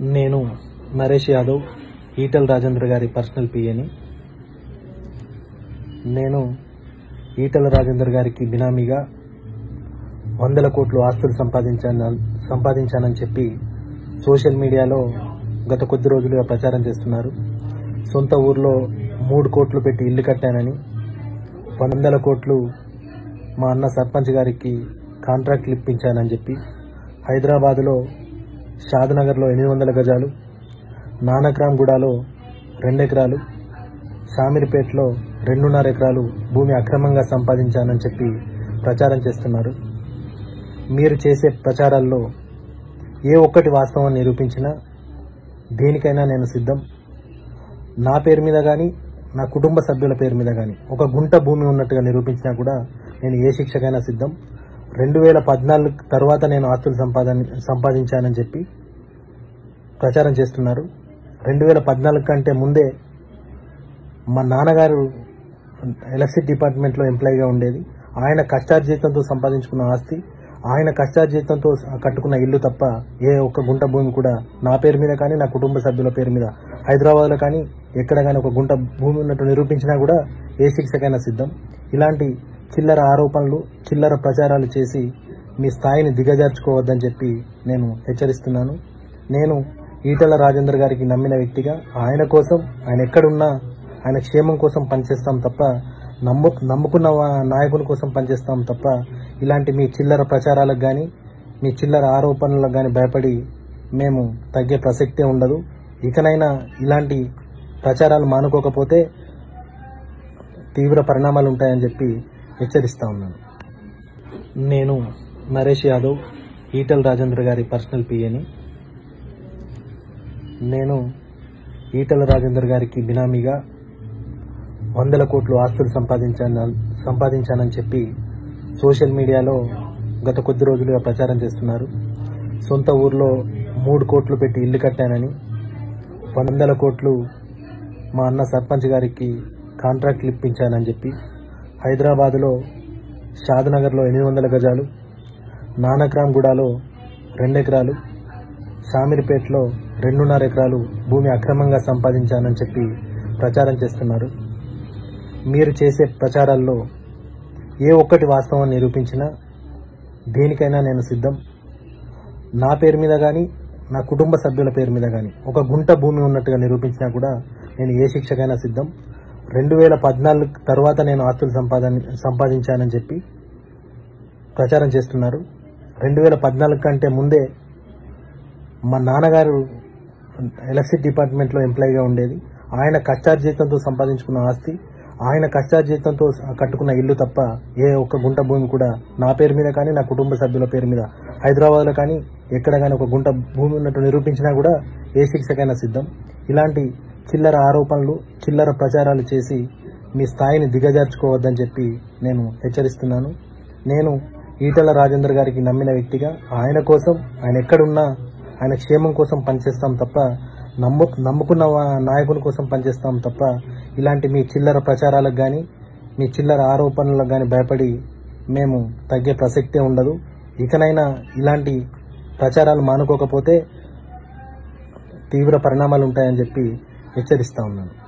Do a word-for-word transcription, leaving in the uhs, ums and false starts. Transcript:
నేను నరేష్ యాదవ్ ఈటల రాజేంద్ర గారి పర్సనల్ పిఏని. నేను ఈటల రాజేంద్ర గారికి బినామీగా వందల కోట్లు ఆస్తులు సంపాదించాను సంపాదించానని చెప్పి సోషల్ మీడియాలో గత కొద్ది రోజులుగా ప్రచారం చేస్తున్నారు. సొంత ఊర్లో మూడు కోట్లు పెట్టి ఇల్లు కట్టానని, వందల కోట్లు మా అన్న సర్పంచ్ గారికి కాంట్రాక్ట్లు ఇప్పించానని చెప్పి, హైదరాబాదులో షాద్నగర్లో ఎనిమిది వందల గజాలు, నానక్రామ్గూడలో రెండు ఎకరాలు, షామీర్పేటలో రెండున్నర ఎకరాలు భూమి అక్రమంగా సంపాదించానని చెప్పి ప్రచారం చేస్తున్నారు. మీరు చేసే ప్రచారాల్లో ఏ ఒక్కటి వాస్తవం నిరూపించినా దేనికైనా నేను సిద్ధం. నా పేరు మీద కానీ, నా కుటుంబ సభ్యుల పేరు మీద కానీ ఒక గుంట భూమి ఉన్నట్టుగా నిరూపించినా కూడా నేను ఏ శిక్షకైనా సిద్ధం. రెండు వేల పద్నాలుగు తర్వాత నేను ఆస్తులు సంపాదన సంపాదించానని చెప్పి ప్రచారం చేస్తున్నారు. రెండు వేల పద్నాలుగు కంటే ముందే మా నాన్నగారు ఎలక్ట్రిసిటీ డిపార్ట్మెంట్లో ఎంప్లాయీగా ఉండేది. ఆయన కష్టార్జితంతో సంపాదించుకున్న ఆస్తి, ఆయన కష్టార్జితంతో కట్టుకున్న ఇల్లు తప్ప ఏ ఒక్క గుంట భూమి కూడా నా పేరు మీద కానీ, నా కుటుంబ సభ్యుల పేరు మీద హైదరాబాద్లో కానీ ఎక్కడ కానీ ఒక గుంట భూమి ఉన్నట్టు నిరూపించినా కూడా ఏ శిక్షకైనా సిద్ధం. ఇలాంటి చిల్లర ఆరోపణలు, చిల్లర ప్రచారాలు చేసి మీ స్థాయిని దిగజార్చుకోవద్దని చెప్పి నేను హెచ్చరిస్తున్నాను. నేను ఈటల రాజేంద్ర గారికి నమ్మిన వ్యక్తిగా ఆయన కోసం, ఆయన ఎక్కడున్నా ఆయన క్షేమం కోసం పనిచేస్తాం తప్ప, నమ్ము నమ్ముకున్న నాయకుని కోసం పనిచేస్తాం తప్ప ఇలాంటి మీ చిల్లర ప్రచారాలకు కానీ, మీ చిల్లర ఆరోపణలకు కానీ భయపడి మేము తగ్గే ప్రసక్తే ఉండదు. ఇకనైనా ఇలాంటి ప్రచారాలు మానుకోకపోతే తీవ్ర పరిణామాలు ఉంటాయని చెప్పి హెచ్చరిస్తా ఉన్నాను. నేను నరేష్ యాదవ్ ఈటల రాజేంద్ర గారి పర్సనల్ పిఏని. నేను ఈటల రాజేంద్ర గారికి బినామీగా వందల కోట్లు ఆస్తులు సంపాదించాను సంపాదించానని చెప్పి సోషల్ మీడియాలో గత కొద్ది రోజులుగా ప్రచారం చేస్తున్నారు. సొంత ఊర్లో మూడు కోట్లు పెట్టి ఇల్లు కట్టానని, వందల కోట్లు మా అన్న సర్పంచ్ గారికి కాంట్రాక్ట్లు ఇప్పించానని చెప్పి, హైదరాబాదులో షాద్నగర్లో ఎనిమిది వందల గజాలు, నానక్రామ్గూడలో రెండు ఎకరాలు, షామీర్పేటలో రెండున్నర ఎకరాలు భూమి అక్రమంగా సంపాదించానని చెప్పి ప్రచారం చేస్తున్నారు. మీరు చేసే ప్రచారాల్లో ఏ ఒక్కటి వాస్తవం నిరూపించినా దేనికైనా నేను సిద్ధం. నా పేరు మీద కానీ, నా కుటుంబ సభ్యుల పేరు మీద కానీ ఒక గుంట భూమి ఉన్నట్టుగా నిరూపించినా కూడా నేను ఏ శిక్షకైనా సిద్ధం. రెండు వేల పద్నాలుగు తర్వాత నేను ఆస్తులు సంపాదన సంపాదించానని చెప్పి ప్రచారం చేస్తున్నారు. రెండు వేల పద్నాలుగు కంటే ముందే మా నాన్నగారు ఎలక్ట్రిసిటీ డిపార్ట్మెంట్లో ఎంప్లాయీగా ఉండేది. ఆయన కష్టార్జితంతో సంపాదించుకున్న ఆస్తి, ఆయన కష్టార్జితంతో కట్టుకున్న ఇల్లు తప్ప ఏ ఒక్క గుంట భూమి కూడా నా పేరు మీద కానీ, నా కుటుంబ సభ్యుల పేరు మీద హైదరాబాద్లో కానీ ఎక్కడ కానీ ఒక గుంట భూమి ఉన్నట్టు నిరూపించినా కూడా ఏ శిక్షకైనా సిద్ధం. ఇలాంటి చిల్లర ఆరోపణలు, చిల్లర ప్రచారాలు చేసి మీ స్థాయిని దిగజార్చుకోవద్దని చెప్పి నేను హెచ్చరిస్తున్నాను. నేను ఈటల రాజేంద్ర గారికి నమ్మిన వ్యక్తిగా ఆయన కోసం, ఆయన ఎక్కడున్నా ఆయన క్షేమం కోసం పనిచేస్తాం తప్ప, నమ్ము నమ్ముకున్న నాయకుని కోసం పనిచేస్తాం తప్ప ఇలాంటి మీ చిల్లర ప్రచారాలకు కానీ, మీ చిల్లర ఆరోపణలకు కానీ భయపడి మేము తగ్గే ప్రసక్తే ఉండదు. ఇకనైనా ఇలాంటి ప్రచారాలు మానుకోకపోతే తీవ్ర పరిణామాలు ఉంటాయని చెప్పి హెచ్చరిస్తా ఉన్నాను.